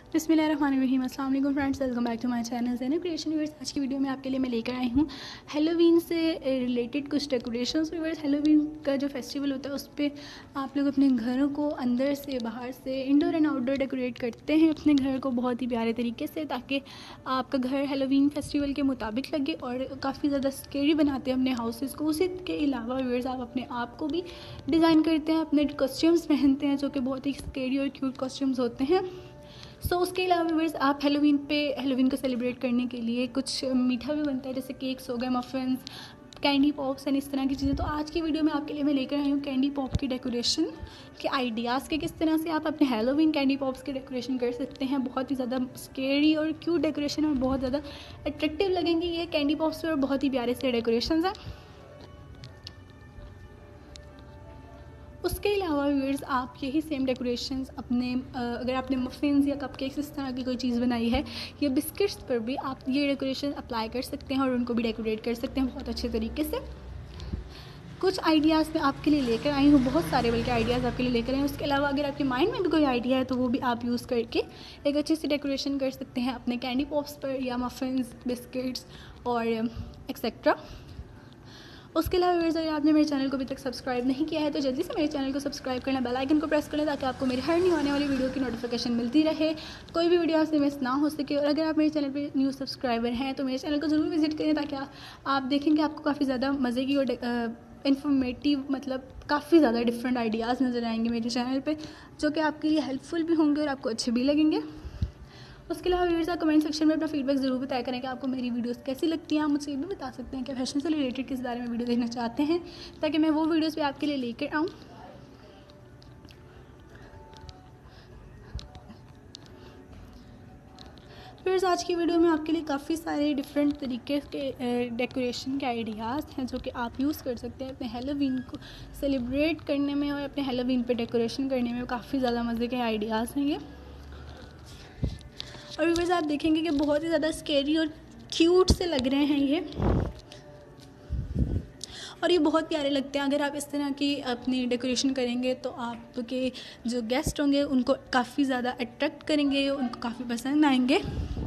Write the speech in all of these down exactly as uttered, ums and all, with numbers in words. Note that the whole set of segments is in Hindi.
बिस्मिल्लाहिर्रहमानिर्रहीम। अस्सलाम वालेकुम friends, welcome back to my channel Zainab creation viewers. आज की वीडियो में आपके लिए मैं लेकर आई हूँ हेलोवीन से रिलेटेड कुछ डेकोरेशंस। व्यूअर्स, हेलोवीन का जो फेस्टिवल होता है उस पर आप लोग अपने घरों को अंदर से बाहर से इंडोर एंड आउटडोर डेकोरेट करते हैं अपने घर को बहुत ही प्यारे तरीके से, ताकि आपका घर हेलोवीन फेस्टिवल के मुताबिक लगे और काफ़ी ज़्यादा स्केरी बनाते हैं अपने हाउसेस को। उसी के अलावा व्यूअर्स, आप अपने आप को भी डिज़ाइन करते हैं, अपने कॉस्ट्यूम्स पहनते हैं जो कि बहुत ही स्केरी और क्यूट कॉस्ट्यूम्स होते हैं। सो so, उसके अलावा व्यूअर्स, आप हेलोवीन पे हेलोवीन को सेलिब्रेट करने के लिए कुछ मीठा भी बनता है, जैसे केक्स हो गए, मफ़िन्स, कैंडी पॉप्स एंड इस तरह की चीज़ें। तो आज की वीडियो में आपके लिए मैं लेकर आई हूँ कैंडी पॉप की डेकोरेशन के आइडियाज़ के, किस तरह से आप अपने हेलोवीन कैंडी पॉप्स की डेकोरेशन कर सकते हैं। बहुत ही ज़्यादा स्केरी और क्यूट डेकोरेशन और बहुत ज़्यादा अट्रैक्टिव लगेंगे ये कैंडी पॉप्स और बहुत ही प्यारे से डेकोरेशन हैं। उसके अलावा व्यूअर्स, आप यही सेम डेकोरेशंस अपने अगर आपने मफ़िन्स या कपकेक्स इस तरह की कोई चीज़ बनाई है या बिस्किट्स पर भी आप ये डेकोरेशन अप्लाई कर सकते हैं और उनको भी डेकोरेट कर सकते हैं बहुत अच्छे तरीके से। कुछ आइडियाज़ मैं आपके लिए लेकर आई हूँ, बहुत सारे बल्कि आइडियाज़ आपके लिए लेकर आई हूँ। उसके अलावा अगर आपके माइंड में भी कोई आइडिया है तो वो भी आप यूज़ करके एक अच्छी सी डेकोरेशन कर सकते हैं अपने कैंडी पॉप्स पर या मफ़िन्स, बिस्किट्स और एक्सेट्रा। उसके अलावा व्यूअर्स, अगर आपने मेरे चैनल को अभी तक सब्सक्राइब नहीं किया है तो जल्दी से मेरे चैनल को सब्सक्राइब करना, बेल आइकन को प्रेस कर लें ताकि आपको मेरी हर न्यू आने वाली वीडियो की नोटिफिकेशन मिलती रहे, कोई भी वीडियो आपसे मिस ना हो सके। और अगर आप मेरे चैनल पे न्यू सब्सक्राइबर हैं तो मेरे चैनल को ज़रूर विजिट करें, ताकि आप देखेंगे आपको काफ़ी ज़्यादा मज़े की और इन्फॉर्मेटिव, मतलब काफ़ी ज़्यादा डिफरेंट आइडियाज़ नज़र आएंगे मेरे चैनल पर, जो कि आपके लिए हेल्पफुल भी होंगे और आपको अच्छे भी लगेंगे। उसके अलावा व्यूअर्स, आप कमेंट सेक्शन में अपना फीडबैक ज़रूर बताया करें कि आपको मेरी वीडियोस कैसी लगती हैं। आप मुझे ये भी बता सकते हैं कि फैशन से रिलेटेड किस बारे में वीडियो देखना चाहते हैं, ताकि मैं वो वीडियोस भी आपके लिए लेकर आऊँ। व्यूअर्स, आज की वीडियो में आपके लिए काफ़ी सारे डिफरेंट तरीके के डेकोरेशन के आइडियाज़ हैं जो कि आप यूज़ कर सकते हैं अपने हेलोवीन को सेलिब्रेट करने में और अपने हेलोवीन पे डेकोरेशन करने में। काफ़ी ज़्यादा मज़े के आइडियाज़ हैं ये। और व्यूअर्स, आप देखेंगे कि बहुत ही ज़्यादा स्केरी और क्यूट से लग रहे हैं ये, और ये बहुत प्यारे लगते हैं। अगर आप इस तरह की अपनी डेकोरेशन करेंगे तो आपके जो गेस्ट होंगे उनको काफ़ी ज़्यादा अट्रैक्ट करेंगे, उनको काफ़ी पसंद आएंगे।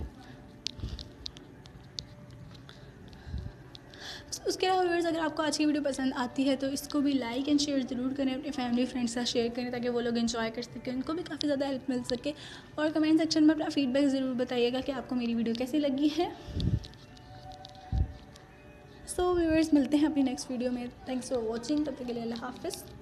उसके अलावा व्यूअर्स, अगर आपको आज की वीडियो पसंद आती है तो इसको भी लाइक एंड शेयर ज़रूर करें, अपने फैमिली फ्रेंड्स के साथ शेयर करें ताकि वो लोग एंजॉय कर सकें, उनको भी काफ़ी ज़्यादा हेल्प मिल सके। और कमेंट सेक्शन में अपना फीडबैक ज़रूर बताइएगा कि आपको मेरी वीडियो कैसी लगी है। सो व्यूअर्स, मिलते हैं अपनी नेक्स्ट वीडियो में। Thanks for watching. तब तक के लिए अल्लाह हाफ़िज़।